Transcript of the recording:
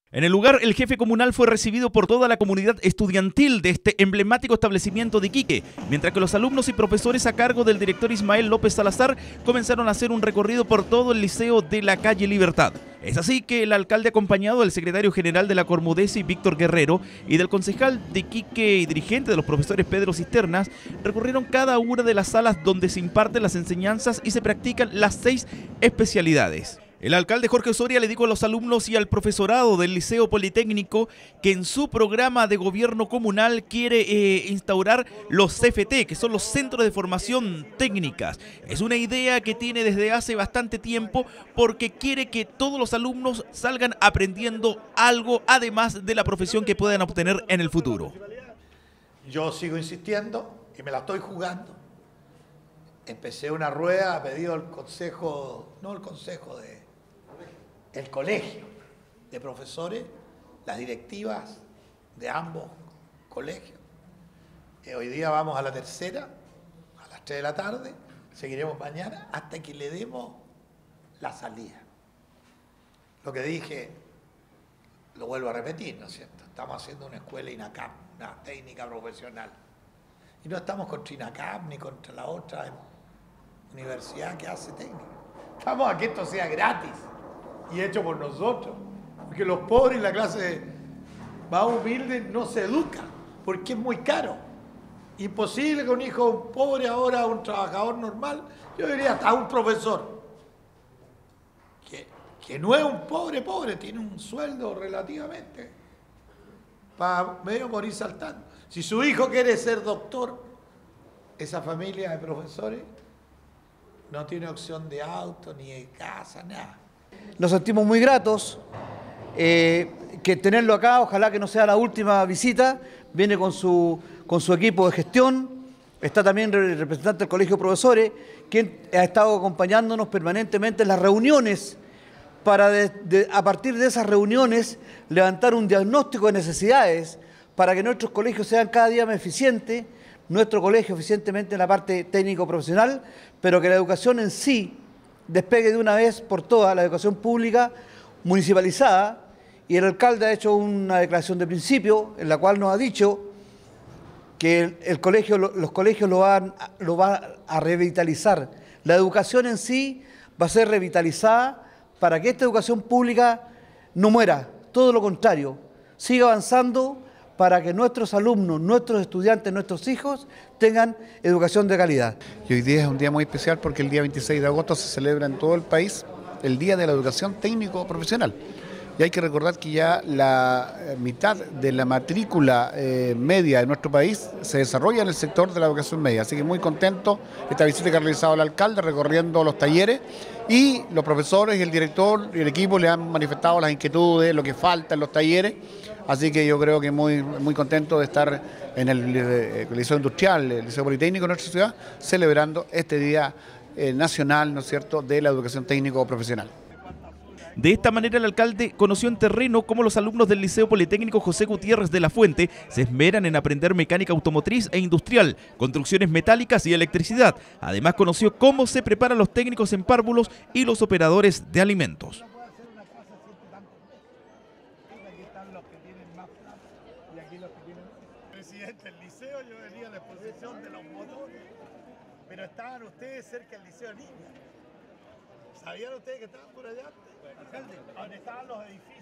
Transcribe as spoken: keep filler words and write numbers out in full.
En el lugar, el jefe comunal fue recibido por toda la comunidad estudiantil de este emblemático establecimiento de Iquique, mientras que los alumnos y profesores a cargo del director Ismael López Salazar comenzaron a hacer un recorrido por todo el liceo de la calle Libertad. Es así que el alcalde, acompañado del secretario general de la Cormudesi, Víctor Guerrero, y del concejal de Iquique y dirigente de los profesores Pedro Cisternas, recorrieron cada una de las salas donde se imparten las enseñanzas y se practican las seis especialidades. El alcalde Jorge Osoria le dijo a los alumnos y al profesorado del Liceo Politécnico que en su programa de gobierno comunal quiere eh, instaurar los C F T, que son los Centros de Formación Técnicas. Es una idea que tiene desde hace bastante tiempo porque quiere que todos los alumnos salgan aprendiendo algo además de la profesión que puedan obtener en el futuro. Yo sigo insistiendo y me la estoy jugando. Empecé una rueda a pedido del consejo, no el consejo de... el colegio de profesores, las directivas de ambos colegios. Eh, hoy día vamos a la tercera, a las tres de la tarde, seguiremos mañana hasta que le demos la salida. Lo que dije, lo vuelvo a repetir, ¿no es cierto? Estamos haciendo una escuela INACAP, una técnica profesional. Y no estamos contra INACAP ni contra la otra universidad que hace técnica. Estamos a que esto sea gratis y hecho por nosotros, porque los pobres y la clase más humilde no se educan, porque es muy caro. Imposible que un hijo pobre ahora, un trabajador normal, yo diría hasta un profesor, que, que no es un pobre pobre, tiene un sueldo relativamente, para medio morir saltando. Si su hijo quiere ser doctor, esa familia de profesores no tiene opción de auto, ni de casa, nada. Nos sentimos muy gratos, eh, que tenerlo acá, ojalá que no sea la última visita. Viene con su, con su equipo de gestión, está también el representante del Colegio de Profesores, quien ha estado acompañándonos permanentemente en las reuniones, para de, de, a partir de esas reuniones levantar un diagnóstico de necesidades para que nuestros colegios sean cada día más eficientes, nuestro colegio eficientemente en la parte técnico-profesional, pero que la educación en sí despegue de una vez por todas, la educación pública municipalizada. Y el alcalde ha hecho una declaración de principio en la cual nos ha dicho que el, el colegio, los colegios lo van, lo van a revitalizar. La educación en sí va a ser revitalizada para que esta educación pública no muera, todo lo contrario, siga avanzando para que nuestros alumnos, nuestros estudiantes, nuestros hijos tengan educación de calidad. Y hoy día es un día muy especial porque el día veintiséis de agosto se celebra en todo el país el Día de la Educación Técnico-Profesional. Y hay que recordar que ya la mitad de la matrícula eh, media de nuestro país se desarrolla en el sector de la educación media. Así que muy contento esta visita que ha realizado el alcalde recorriendo los talleres, y los profesores y el director y el equipo le han manifestado las inquietudes, lo que falta en los talleres. Así que yo creo que muy, muy contento de estar en el, el Liceo Industrial, el Liceo Politécnico de nuestra ciudad, celebrando este Día eh, Nacional, ¿no es cierto?, de la Educación Técnico-Profesional. De esta manera el alcalde conoció en terreno cómo los alumnos del Liceo Politécnico José Gutiérrez de la Fuente se esmeran en aprender mecánica automotriz e industrial, construcciones metálicas y electricidad. Además conoció cómo se preparan los técnicos en párvulos y los operadores de alimentos. Presidente del liceo, yo venía a la exposición de los motores, pero estaban ustedes cerca del Liceo Niña. ¿Sabían ustedes que estaban por allá? ¿Dónde estaban los edificios?